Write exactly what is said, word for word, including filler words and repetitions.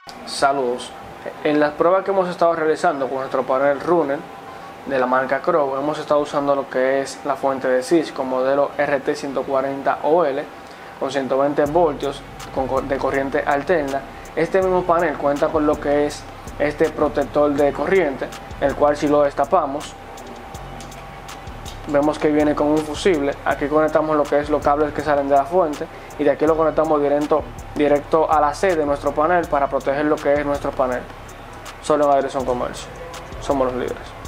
Saludos. En las pruebas que hemos estado realizando con nuestro panel Runner de la marca Crow, hemos estado usando lo que es la fuente de Cisco modelo R T ciento cuarenta O L con ciento veinte voltios con, de corriente alterna. Este mismo panel cuenta con lo que es este protector de corriente, el cual si lo destapamos vemos que viene con un fusible. Aquí conectamos lo que es los cables que salen de la fuente y de aquí lo conectamos directo, directo a la C de nuestro panel para proteger lo que es nuestro panel. Solo en Agrisson Comercio. Somos los líderes.